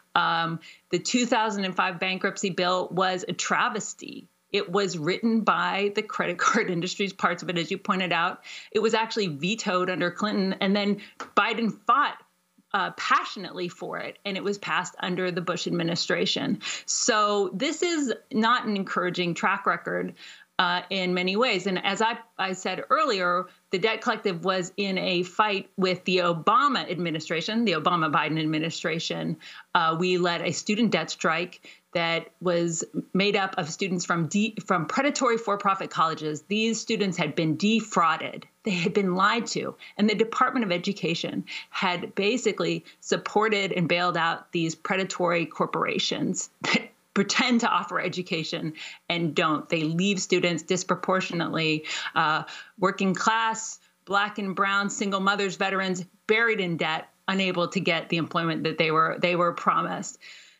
The 2005 bankruptcy bill was a travesty. It was written by the credit card industry's parts of it, as you pointed out. It was actually vetoed under Clinton, and then Biden fought passionately for it, and it was passed under the Bush administration. So this is not an encouraging track record in many ways. And as I said earlier, the debt collective was in a fight with the Obama administration, the Obama-Biden administration. We led a student debt strike that was made up of students from predatory for-profit colleges. These students had been defrauded. They had been lied to. And the Department of Education had basically supported and bailed out these predatory corporations that pretend to offer education and don't. They leave students disproportionately working class, Black and brown, single mothers, veterans, buried in debt, unable to get the employment that they were promised.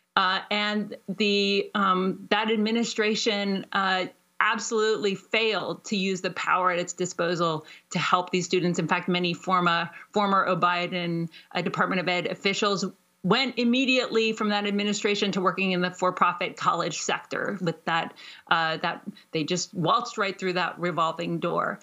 And that administration absolutely failed to use the power at its disposal to help these students. In fact, many former Biden Department of Ed officials went immediately from that administration to working in the for-profit college sector. With that they just waltzed right through that revolving door.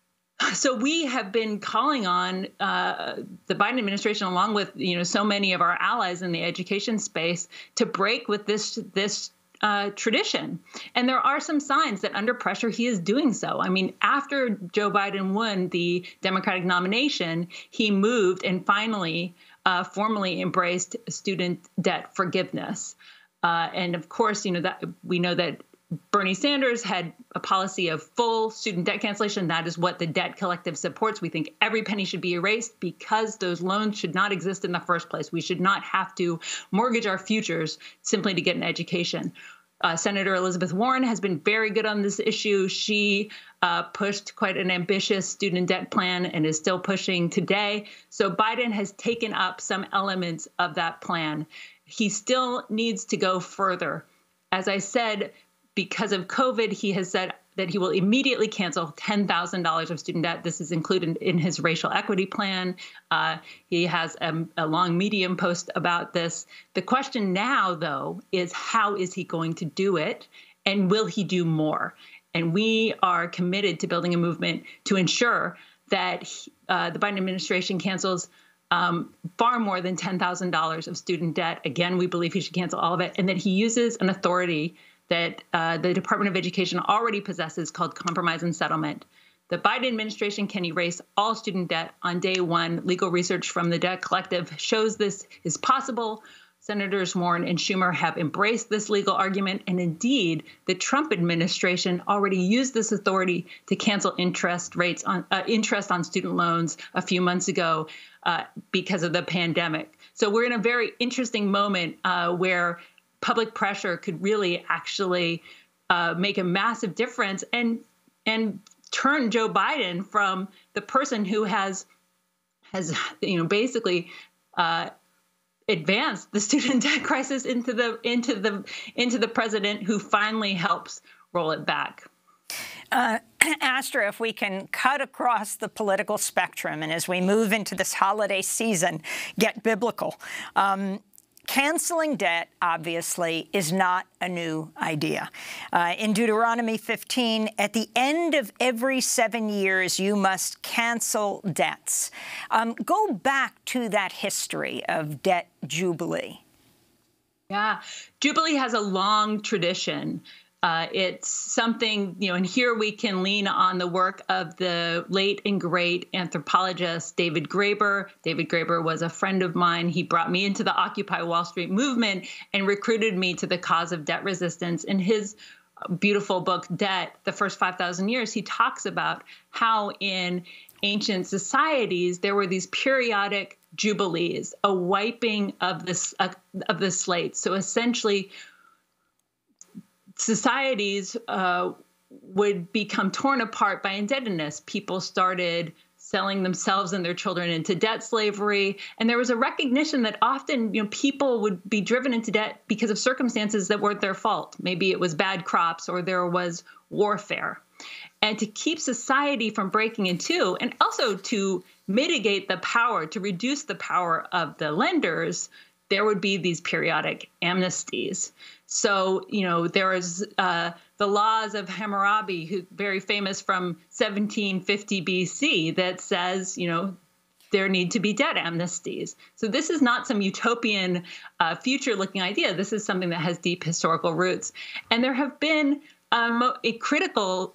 So we have been calling on the Biden administration, along with so many of our allies in the education space, to break with this tradition. And there are some signs that under pressure he is doing so. After Joe Biden won the Democratic nomination, he moved and finally formally embraced student debt forgiveness. And of course, that we know that Bernie Sanders had a policy of full student debt cancellation. That is what the debt collective supports. We think every penny should be erased because those loans should not exist in the first place. We should not have to mortgage our futures simply to get an education. Senator Elizabeth Warren has been very good on this issue. She pushed quite an ambitious student debt plan and is still pushing today. So Biden has taken up some elements of that plan. He still needs to go further. As I said, because of COVID, he has said, that he will immediately cancel $10,000 of student debt. This is included in his racial equity plan. He has a long Medium post about this. The question now, though, is how is he going to do it, and will he do more? And we are committed to building a movement to ensure that the Biden administration cancels far more than $10,000 of student debt. Again, we believe he should cancel all of it, and that he uses an authority that the Department of Education already possesses called compromise and settlement. The Biden administration can erase all student debt on day one. Legal research from the Debt Collective shows this is possible. Senators Warren and Schumer have embraced this legal argument. And indeed, the Trump administration already used this authority to cancel interest on student loans a few months ago because of the pandemic. So we're in a very interesting moment where public pressure could really actually make a massive difference and turn Joe Biden from the person who has basically advanced the student debt crisis into the president who finally helps roll it back. Astra, if we can cut across the political spectrum and as we move into this holiday season, get biblical. Canceling debt, obviously, is not a new idea. In Deuteronomy 15, at the end of every 7 years, you must cancel debts. Go back to that history of debt jubilee. Yeah, Jubilee has a long tradition. It's something, and here we can lean on the work of the late and great anthropologist David Graeber. David Graeber was a friend of mine. He brought me into the Occupy Wall Street movement and recruited me to the cause of debt resistance. In his beautiful book, Debt, The First 5,000 Years, he talks about how in ancient societies there were these periodic jubilees, a wiping of the slate. So essentially, societies would become torn apart by indebtedness. People started selling themselves and their children into debt slavery. And there was a recognition that often people would be driven into debt because of circumstances that weren't their fault. Maybe it was bad crops or there was warfare. And to keep society from breaking in two, and also to mitigate the power, to reduce the power of the lenders, there would be these periodic amnesties. So, there was the laws of Hammurabi, who's very famous from 1750 BC, that says, there need to be debt amnesties. So this is not some utopian future-looking idea. This is something that has deep historical roots. And there have been a critical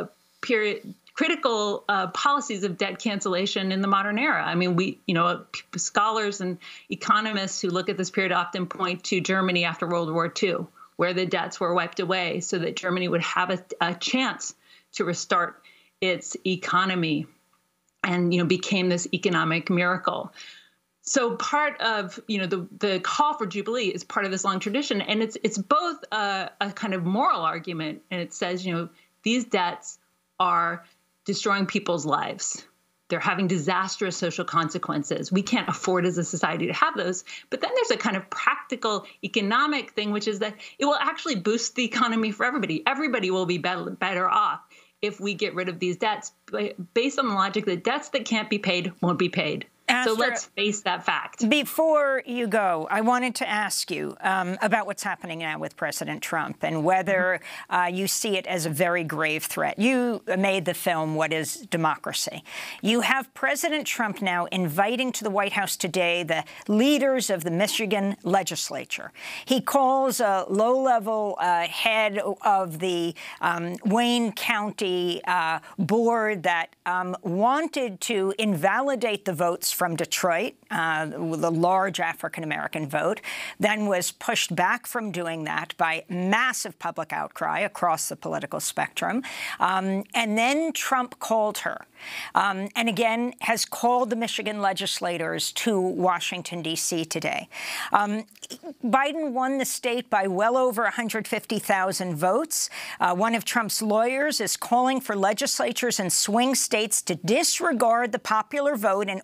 policies of debt cancellation in the modern era. I mean, scholars and economists who look at this period often point to Germany after World War II, where the debts were wiped away so that Germany would have a chance to restart its economy and, became this economic miracle. So part of, the call for Jubilee is part of this long tradition. And it's both a kind of moral argument. And it says, these debts are destroying people's lives. They're having disastrous social consequences. We can't afford as a society to have those. But then there's a kind of practical economic thing, which is that it will actually boost the economy for everybody. Everybody will be better off if we get rid of these debts, based on the logic that debts that can't be paid won't be paid. So let's face that fact. Before you go, I wanted to ask you about what's happening now with President Trump and whether you see it as a very grave threat. You made the film, What is Democracy? You have President Trump now inviting to the White House today the leaders of the Michigan legislature. He calls a low-level head of the Wayne County board that wanted to invalidate the votes from Detroit, the large African-American vote, then was pushed back from doing that by massive public outcry across the political spectrum. And then Trump called her, and again has called the Michigan legislators to Washington, D.C. today. Biden won the state by well over 150,000 votes. One of Trump's lawyers is calling for legislatures in swing states to disregard the popular vote in order to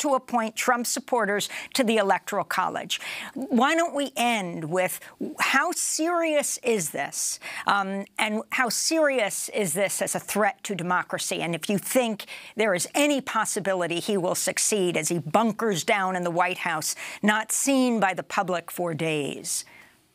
to appoint Trump supporters to the Electoral College. Why don't we end with how serious is this? And how serious is this as a threat to democracy? And if you think there is any possibility he will succeed as he bunkers down in the White House, not seen by the public for days.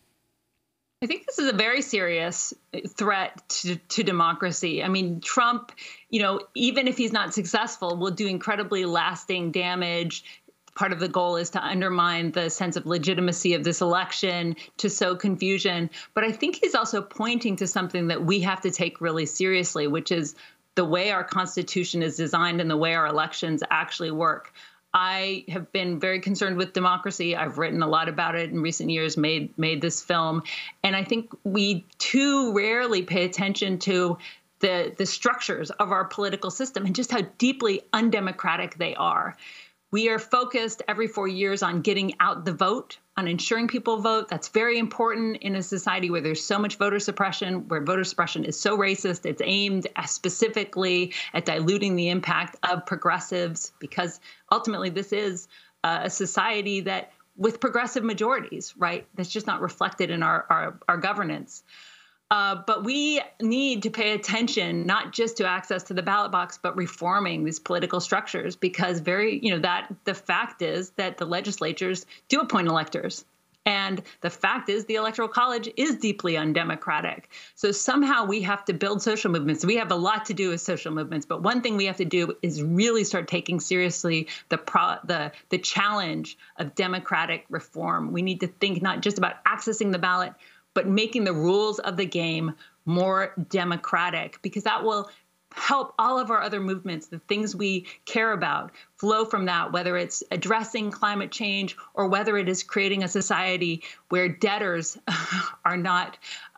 I think this is a very serious threat to democracy. I mean, Trump, even if he's not successful, will do incredibly lasting damage. Part of the goal is to undermine the sense of legitimacy of this election, to sow confusion. But I think he's also pointing to something that we have to take really seriously, which is the way our Constitution is designed and the way our elections actually work. I have been very concerned with democracy. I've written a lot about it in recent years, made this film. And I think we too rarely pay attention to the structures of our political system and just how deeply undemocratic they are. We are focused every 4 years on getting out the vote, on ensuring people vote. That's very important in a society where there's so much voter suppression, where voter suppression is so racist. It's aimed specifically at diluting the impact of progressives, because ultimately this is a society that with progressive majorities, right, that's just not reflected in our governance. But we need to pay attention not just to access to the ballot box, but reforming these political structures, because the fact is that the legislatures do appoint electors. And the fact is the Electoral College is deeply undemocratic. So somehow we have to build social movements. We have a lot to do with social movements. But one thing we have to do is really start taking seriously the challenge of democratic reform. We need to think not just about accessing the ballot, but making the rules of the game more democratic, because that will help all of our other movements, the things we care about, flow from that, whether it's addressing climate change or whether it is creating a society where debtors are not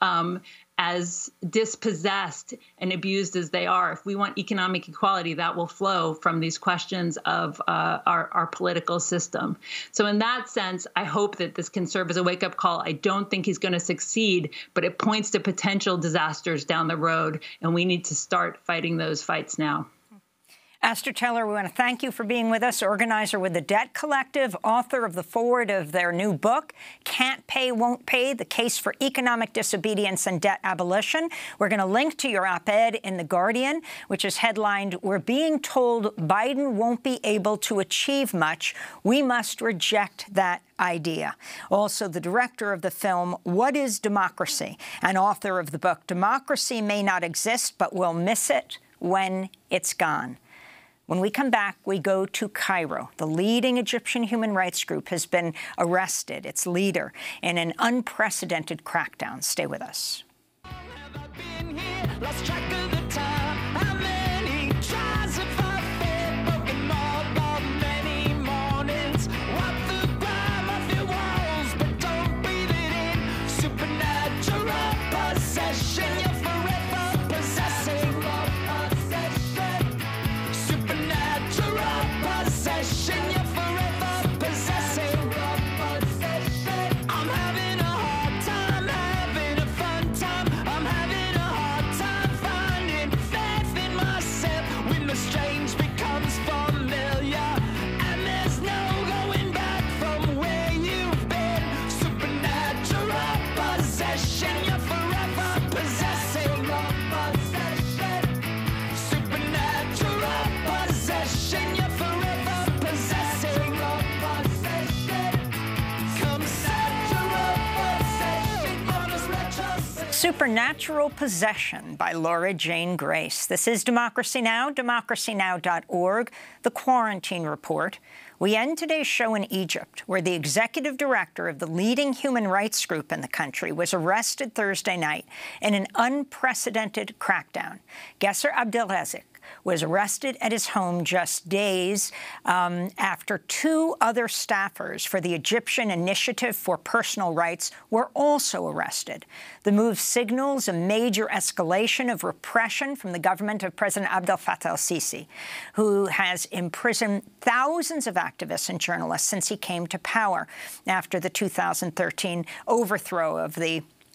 as dispossessed and abused as they are. If we want economic equality, that will flow from these questions of our political system. So in that sense, I hope that this can serve as a wake-up call. I don't think he's going to succeed, but it points to potential disasters down the road, and we need to start fighting those fights now. Astor Teller, we want to thank you for being with us, organizer with the Debt Collective, author of the foreword of their new book, Can't Pay, Won't Pay, The Case for Economic Disobedience and Debt Abolition. We're going to link to your op-ed in The Guardian, which is headlined, "We're being told Biden won't be able to achieve much. We must reject that idea." Also, the director of the film, What is Democracy? And author of the book, Democracy May Not Exist, But We'll Miss It When It's Gone. When we come back, we go to Cairo. The leading Egyptian human rights group has been arrested, its leader, in an unprecedented crackdown. Stay with us. Supernatural Possession by Laura Jane Grace. This is Democracy Now!, democracynow.org, The Quarantine Report. We end today's show in Egypt, where the executive director of the leading human rights group in the country was arrested Thursday night in an unprecedented crackdown. Gesser Abdelrazik was arrested at his home just days after two other staffers for the Egyptian Initiative for Personal Rights were also arrested. The move signals a major escalation of repression from the government of President Abdel Fattah el-Sisi, who has imprisoned thousands of activists and journalists since he came to power after the 2013 overthrow of the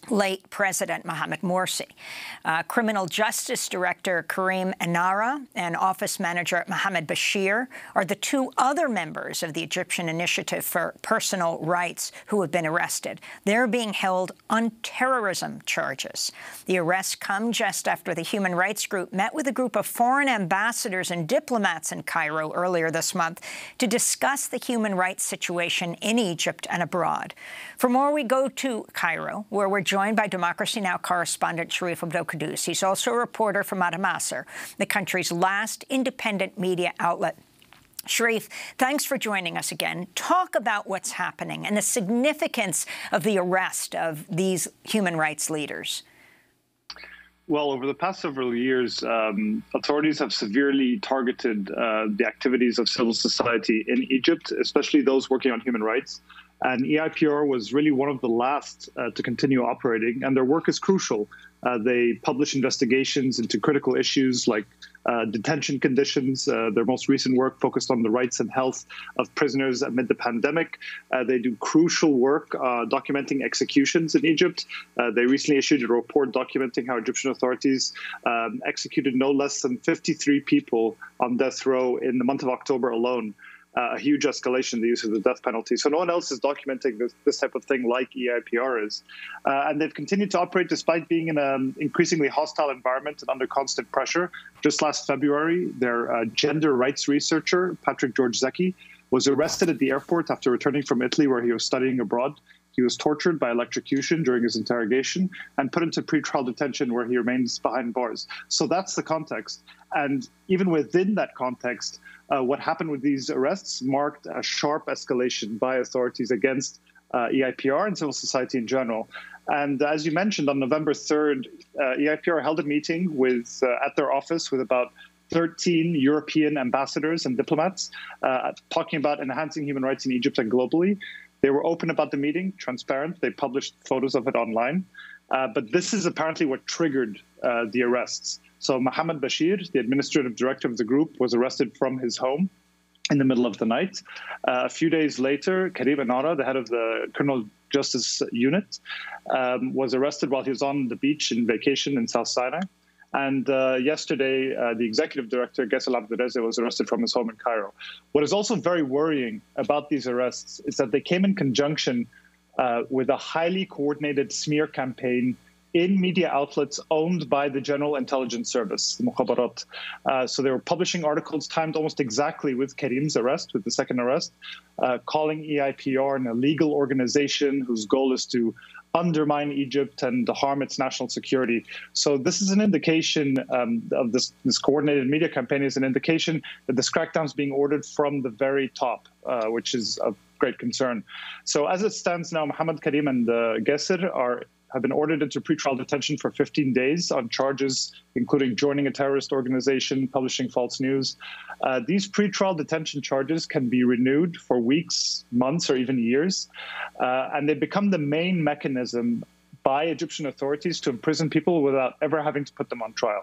late President Mohamed Morsi. Criminal Justice Director Karim Enara and Office Manager Mohamed Bashir are the two other members of the Egyptian Initiative for Personal Rights who have been arrested. They're being held on terrorism charges. The arrests come just after the human rights group met with a group of foreign ambassadors and diplomats in Cairo earlier this month to discuss the human rights situation in Egypt and abroad. For more, we go to Cairo, where we're joined by Democracy Now! Correspondent Sharif Abdel-Quddus. He's also a reporter for Madamasar, the country's last independent media outlet. Sharif, thanks for joining us again. Talk about what's happening and the significance of the arrest of these human rights leaders. Well, over the past several years, authorities have severely targeted the activities of civil society in Egypt, especially those working on human rights. And EIPR was really one of the last to continue operating, and their work is crucial. They publish investigations into critical issues like detention conditions. Their most recent work focused on the rights and health of prisoners amid the pandemic. They do crucial work documenting executions in Egypt. They recently issued a report documenting how Egyptian authorities executed no less than 53 people on death row in the month of October alone. A huge escalation in the use of the death penalty. So no one else is documenting this type of thing like EIPR is. And they've continued to operate despite being in an increasingly hostile environment and under constant pressure. Just last February, their gender rights researcher, Patrick George Zeki, was arrested at the airport after returning from Italy, where he was studying abroad. He was tortured by electrocution during his interrogation and put into pretrial detention, where he remains behind bars. So that's the context. And even within that context, what happened with these arrests marked a sharp escalation by authorities against EIPR and civil society in general. And as you mentioned, on November 3rd, EIPR held a meeting with at their office with about 13 European ambassadors and diplomats talking about enhancing human rights in Egypt and globally. They were open about the meeting, transparent. They published photos of it online. But this is apparently what triggered the arrests. So Mohamed Bashir, the administrative director of the group, was arrested from his home in the middle of the night. A few days later, Karim Enara, the head of the Criminal Justice Unit, was arrested while he was on the beach in vacation in South Sinai. And yesterday, the executive director, Gassel Abderreze, was arrested from his home in Cairo. What is also very worrying about these arrests is that they came in conjunction with a highly coordinated smear campaign in media outlets owned by the General Intelligence Service, the Mukhabarat. So they were publishing articles timed almost exactly with Karim's arrest, with the second arrest, calling EIPR an illegal organization whose goal is to undermine Egypt and to harm its national security. So this is an indication of this coordinated media campaign is an indication that this crackdown is being ordered from the very top, which is of great concern. So as it stands now, Mohamed Karim and Gasser have been ordered into pretrial detention for 15 days on charges including joining a terrorist organization, publishing false news. These pretrial detention charges can be renewed for weeks, months, or even years. And they become the main mechanism by Egyptian authorities to imprison people without ever having to put them on trial.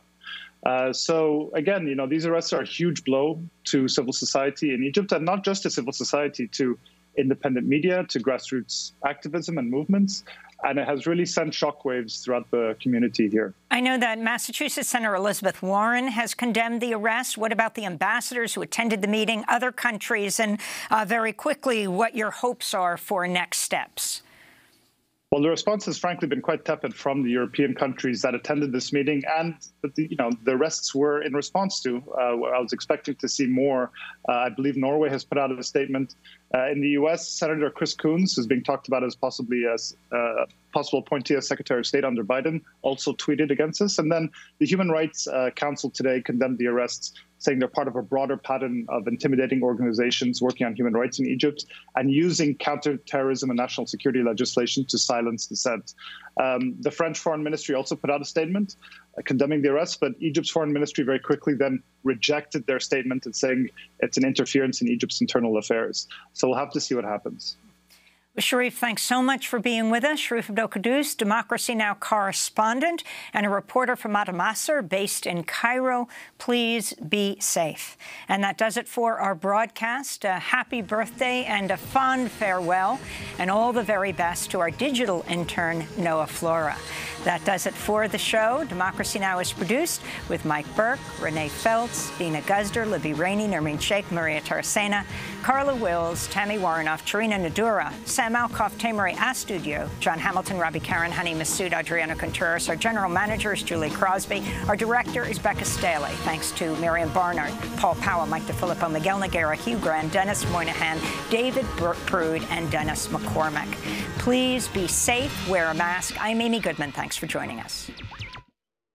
So again, these arrests are a huge blow to civil society in Egypt, and not just to civil society, to independent media, to grassroots activism and movements. And it has really sent shockwaves throughout the community here. I know that Massachusetts Senator Elizabeth Warren has condemned the arrest. What about the ambassadors who attended the meeting, other countries, and very quickly, what your hopes are for next steps? Well, the response has frankly been quite tepid from the European countries that attended this meeting, and the arrests were in response to. I was expecting to see more. I believe Norway has put out a statement. In the U.S., Senator Chris Coons, who's being talked about as possibly as possible appointee as Secretary of State under Biden, also tweeted against this. And then the Human Rights Council today condemned the arrests, saying they're part of a broader pattern of intimidating organizations working on human rights in Egypt and using counterterrorism and national security legislation to silence dissent. The French Foreign Ministry also put out a statement condemning the arrests, but Egypt's Foreign Ministry very quickly then rejected their statement and saying it's an interference in Egypt's internal affairs. So we'll have to see what happens. Sharif, thanks so much for being with us. Sharif Abdel-Quddus, Democracy Now! Correspondent and a reporter from Adamasar, based in Cairo. Please be safe. And that does it for our broadcast. A happy birthday and a fond farewell, and all the very best to our digital intern, Noah Flora. That does it for the show. Democracy Now! Is produced with Mike Burke, Renee Feltz, Dina Guzder, Libby Rainey, Nermeen Sheikh, Maria Taracena, Carla Wills, Tammy Warrenoff, Tarina Nadura, Sam Alcoff, Tamery Astudio, John Hamilton, Robbie Karen, Honey Massoud, Adriana Contreras. Our general manager is Julie Crosby. Our director is Becca Staley. Thanks to Miriam Barnard, Paul Powell, Mike DeFilippo, Miguel Noguera, Hugh Grant, Dennis Moynihan, David Prude, and Dennis McCormick. Please be safe. Wear a mask. I'm Amy Goodman. Thanks for joining us.